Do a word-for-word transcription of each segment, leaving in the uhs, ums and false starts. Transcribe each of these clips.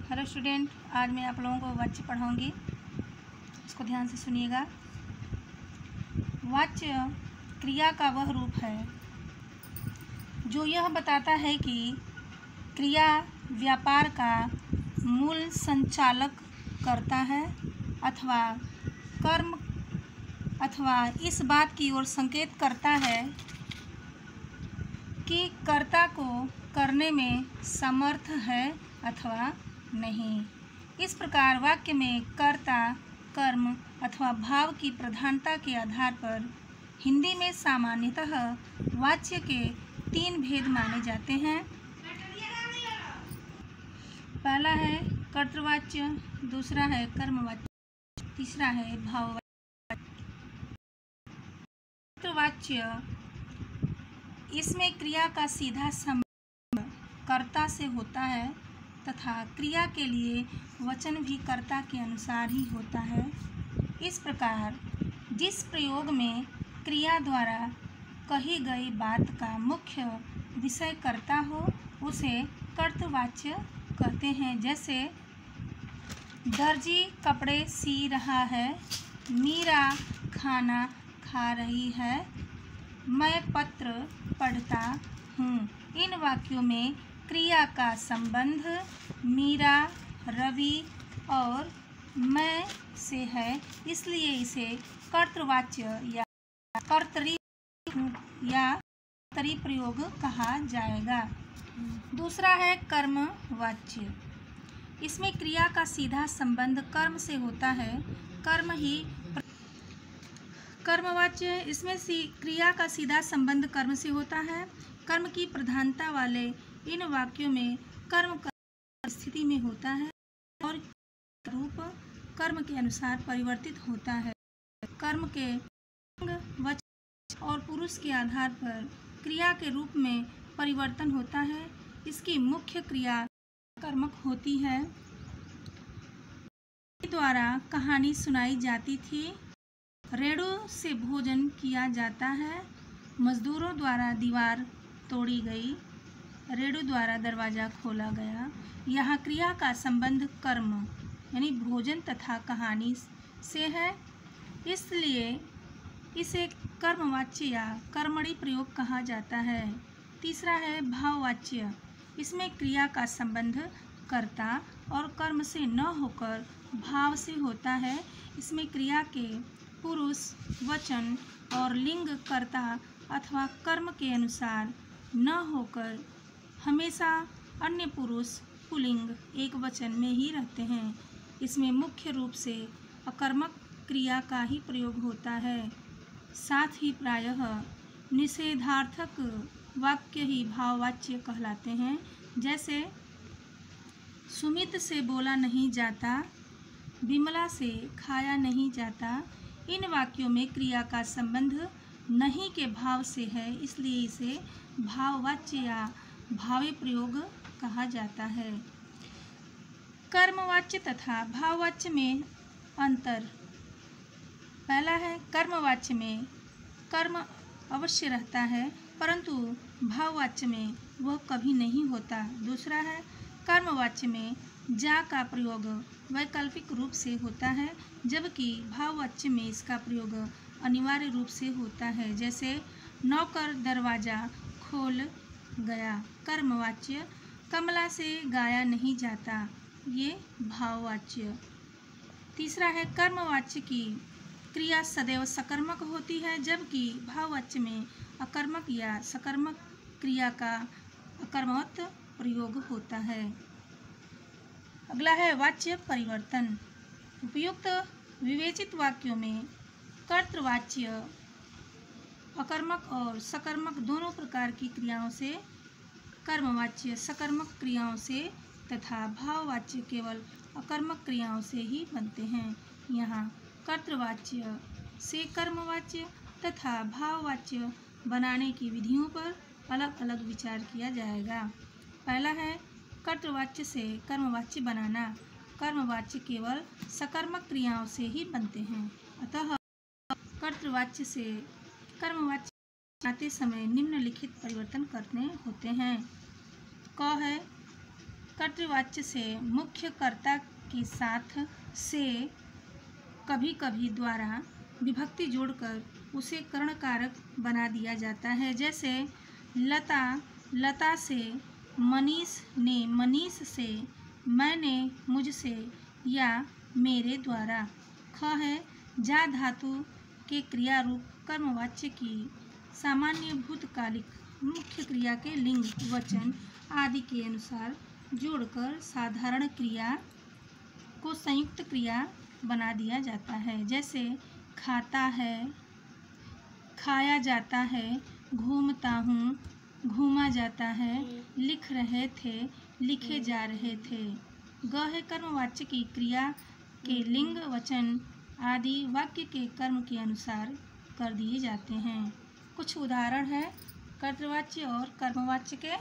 Hello student, आज मैं आप लोगों को वाच्य पढ़ाऊंगी। इसको ध्यान से सुनिएगा। वाच्य क्रिया का वह रूप है जो यह बताता है कि क्रिया व्यापार का मूल संचालक करता है अथवा कर्म अथवा इस बात की ओर संकेत करता है कि कर्ता को करने में समर्थ है अथवा नहीं। इस प्रकार वाक्य में कर्ता, कर्म अथवा भाव की प्रधानता के आधार पर हिंदी में सामान्यतः वाच्य के तीन भेद माने जाते हैं। पहला है कर्तृवाच्य, दूसरा है कर्मवाच्य, तीसरा है भाववाच्य। कर्तृवाच्य इसमें क्रिया का सीधा संबंध कर्ता से होता है तथा क्रिया के लिए वचन भी कर्ता के अनुसार ही होता है। इस प्रकार जिस प्रयोग में क्रिया द्वारा कही गई बात का मुख्य विषय कर्ता हो उसे कर्तृवाच्य कहते हैं। जैसे दर्जी कपड़े सी रहा है, मीरा खाना खा रही है, मैं पत्र पढ़ता हूँ। इन वाक्यों में क्रिया का संबंध मीरा, रवि और मैं से है, इसलिए इसे कर्तृवाच्य या कर्तरी या कर्तरी प्रयोग कहा जाएगा। दूसरा है कर्मवाच्य। इसमें क्रिया का सीधा संबंध कर्म से होता है। कर्म ही कर्मवाच्य इसमें सी क्रिया का सीधा संबंध कर्म से होता है। कर्म की प्रधानता वाले इन वाक्यों में कर्म का स्थिति में होता है और रूप कर्म के अनुसार परिवर्तित होता है। कर्म के वचन और पुरुष के आधार पर क्रिया के रूप में परिवर्तन होता है। इसकी मुख्य क्रिया कर्मक होती है। द्वारा कहानी सुनाई जाती थी, रेड़ू से भोजन किया जाता है, मजदूरों द्वारा दीवार तोड़ी गई, रेड़ू द्वारा दरवाज़ा खोला गया। यहाँ क्रिया का संबंध कर्म यानी भोजन तथा कहानी से है, इसलिए इसे कर्मवाच्य या कर्मणि प्रयोग कहा जाता है। तीसरा है भाववाच्य। इसमें क्रिया का संबंध कर्ता और कर्म से न होकर भाव से होता है। इसमें क्रिया के पुरुष, वचन और लिंग कर्ता अथवा कर्म के अनुसार न होकर हमेशा अन्य पुरुष पुल्लिंग एक वचन में ही रहते हैं। इसमें मुख्य रूप से अकर्मक क्रिया का ही प्रयोग होता है। साथ ही प्रायः निषेधार्थक वाक्य ही भाववाच्य कहलाते हैं। जैसे सुमित से बोला नहीं जाता, विमला से खाया नहीं जाता। इन वाक्यों में क्रिया का संबंध नहीं के भाव से है, इसलिए इसे भाववाच्य या भावे प्रयोग कहा जाता है। कर्मवाच्य तथा भाववाच्य में अंतर। पहला है कर्मवाच्य में कर्म अवश्य रहता है परंतु भाववाच्य में वह कभी नहीं होता। दूसरा है कर्मवाच्य में जा का प्रयोग वैकल्पिक रूप से होता है, जबकि भाववाच्य में इसका प्रयोग अनिवार्य रूप से होता है। जैसे नौकर दरवाज़ा खोल गया, कर्मवाच्य, कमला से गाया नहीं जाता, ये भाववाच्य। तीसरा है कर्मवाच्य की क्रिया सदैव सकर्मक होती है, जबकि भाववाच्य में अकर्मक या सकर्मक क्रिया का अकर्मवत प्रयोग होता है। अगला है वाच्य परिवर्तन। उपयुक्त विवेचित वाक्यों में कर्तृवाच्य अकर्मक और सकर्मक दोनों प्रकार की क्रियाओं से, कर्मवाच्य सकर्मक क्रियाओं से तथा भाववाच्य केवल अकर्मक क्रियाओं से ही बनते हैं। यहाँ कर्तृवाच्य से कर्मवाच्य तथा भाववाच्य बनाने की विधियों पर अलग अलग विचार किया जाएगा। पहला है कर्तृवाच्य से कर्मवाच्य बनाना। कर्मवाच्य केवल सकर्मक क्रियाओं से ही बनते हैं, अतः कर्तृवाच्य से कर्मवाच्य बनाते समय निम्नलिखित परिवर्तन करने होते हैं। क है कर्तृवाच्य से मुख्य कर्ता के साथ से कभी कभी द्वारा विभक्ति जोड़कर उसे करणकारक बना दिया जाता है। जैसे लता लता से, मनीष ने मनीष से, मैंने मुझसे या मेरे द्वारा। ख है जा धातु के क्रिया रूप कर्मवाच्य की सामान्य भूतकालिक मुख्य क्रिया के लिंग, वचन आदि के अनुसार जोड़कर साधारण क्रिया को संयुक्त क्रिया बना दिया जाता है। जैसे खाता है, खाया जाता है, घूमता हूँ, घूमा जाता है, लिख रहे थे, लिखे जा रहे थे। ग है कर्मवाच्य की क्रिया के लिंग, वचन आदि वाक्य के कर्म के अनुसार कर दिए जाते हैं। कुछ उदाहरण है कर्तृवाच्य और कर्मवाच्य के।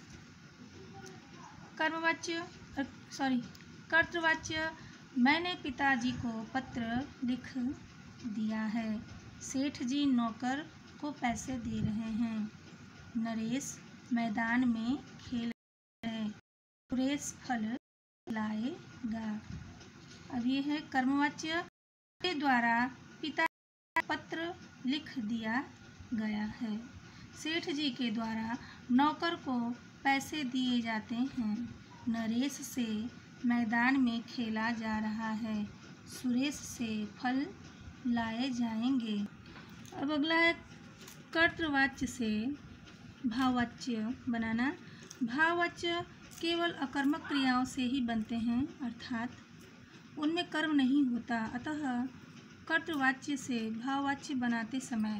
कर्मवाच्य सॉरी कर्तृवाच्य, मैंने पिताजी को पत्र लिख दिया है। सेठ जी नौकर को पैसे दे रहे हैं। नरेश मैदान में खेल रहे हैं। सुरेश फल लाएगा। अब ये है कर्मवाच्य के द्वारा पिता पत्र लिख दिया गया है। सेठ जी के द्वारा नौकर को पैसे दिए जाते हैं। नरेश से मैदान में खेला जा रहा है। सुरेश से फल लाए जाएंगे। अब अगला है कर्तृवाच्य से भाववाच्य बनाना। भाववाच्य केवल अकर्मक क्रियाओं से ही बनते हैं, अर्थात उनमें कर्म नहीं होता। अतः कर्तृवाच्य से भाववाच्य बनाते समय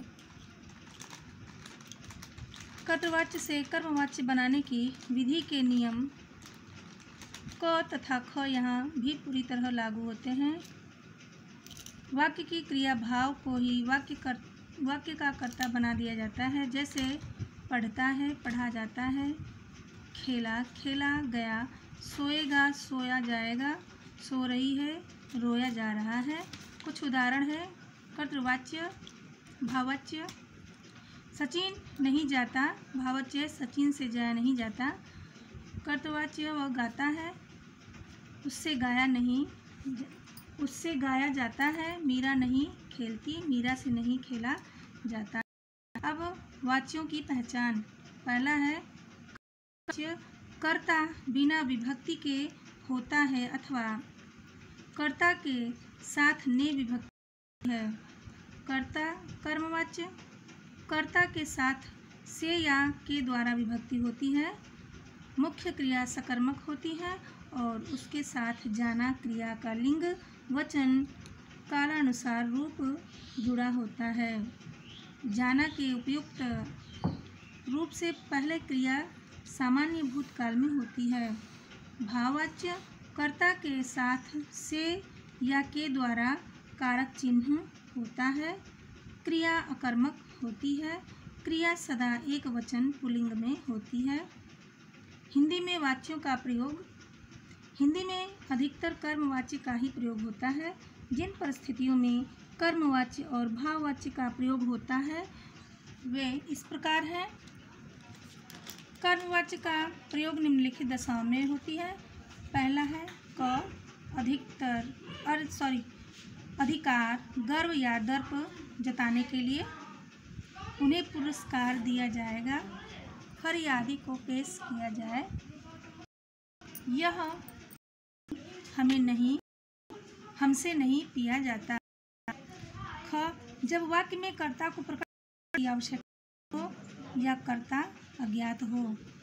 कर्तृवाच्य से कर्मवाच्य बनाने की विधि के नियम क तथा ख यहाँ भी पूरी तरह लागू होते हैं। वाक्य की क्रिया भाव को ही वाक्य कर वाक्य का कर्ता बना दिया जाता है। जैसे पढ़ता है, पढ़ा जाता है, खेला, खेला गया, सोएगा, सोया जाएगा, सो रही है, रोया जा रहा है। कुछ उदाहरण है कर्तृवाच्य भाववाच्य। सचिन नहीं जाता, भाववाच्य सचिन से जाया नहीं जाता। कर्तृवाच्य वह गाता है, उससे गाया नहीं उससे गाया जाता है। मीरा नहीं खेलती, मीरा से नहीं खेला जाता। अब वाच्यों की पहचान। पहला है कर्ता बिना विभक्ति के होता है अथवा कर्ता के साथ ने विभक्ति है। कर्ता कर्मवाच्य, कर्ता के साथ से या के द्वारा विभक्ति होती है। मुख्य क्रिया सकर्मक होती है और उसके साथ जाना क्रिया का लिंग, वचन कालानुसार रूप जुड़ा होता है। जाना के उपयुक्त रूप से पहले क्रिया सामान्य भूतकाल में होती है। भाववाच्य कर्ता के साथ से या के द्वारा कारक चिन्ह होता है। क्रिया अकर्मक होती है। क्रिया सदा एक वचन पुल्लिंग में होती है। हिंदी में वाच्यों का प्रयोग। हिंदी में अधिकतर कर्मवाच्य का ही प्रयोग होता है। जिन परिस्थितियों में कर्मवाच्य और भाववाच्य का प्रयोग होता है वे इस प्रकार हैं। कर्मवाच्य का प्रयोग निम्नलिखित दशाओं में होती है। पहला है क अधिकतर और सॉरी अधिकार, गर्व या दर्प जताने के लिए उन्हें पुरस्कार दिया जाएगा। फरियादी को पेश किया जाए। यह हमें नहीं हमसे नहीं पिया जाता। ख जब वाक्य में कर्ता को प्रकट करने की आवश्यकता हो या कर्ता अज्ञात हो।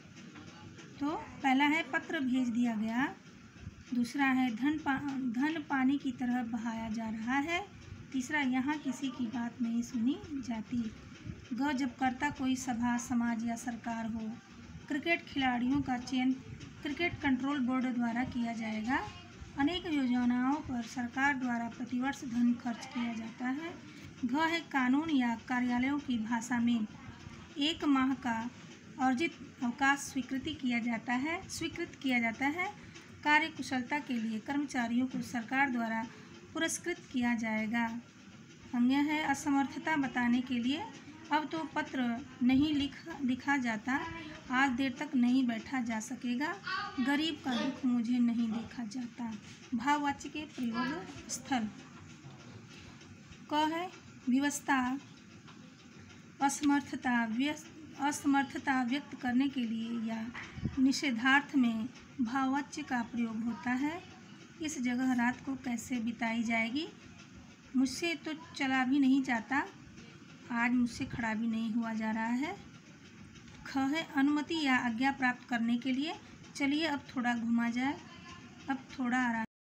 तो पहला है पत्र भेज दिया गया। दूसरा है धन पा, धन पानी की तरह बहाया जा रहा है। तीसरा यहाँ किसी की बात नहीं सुनी जाती। ग जब कर्ता कोई सभा, समाज या सरकार हो। क्रिकेट खिलाड़ियों का चयन क्रिकेट कंट्रोल बोर्ड द्वारा किया जाएगा। अनेक योजनाओं पर सरकार द्वारा प्रतिवर्ष धन खर्च किया जाता है। घ है कानून या कार्यालयों की भाषा में एक माह का अर्जित अवकाश स्वीकृति किया जाता है स्वीकृत किया जाता है। कार्य कुशलता के लिए कर्मचारियों को सरकार द्वारा पुरस्कृत किया जाएगा। अन्य है असमर्थता बताने के लिए अब तो पत्र नहीं लिख लिखा जाता, आज देर तक नहीं बैठा जा सकेगा, गरीब का दुख मुझे नहीं देखा जाता। भाववाच्य के प्रयोग स्थल क है विवशता, असमर्थता, व्यस्त असमर्थता व्यक्त करने के लिए या निषेधार्थ में भाववाच्य का प्रयोग होता है। इस जगह रात को कैसे बिताई जाएगी, मुझसे तो चला भी नहीं जाता, आज मुझसे खड़ा भी नहीं हुआ जा रहा है। ख है अनुमति या आज्ञा प्राप्त करने के लिए, चलिए अब थोड़ा घूमा जाए, अब थोड़ा आराम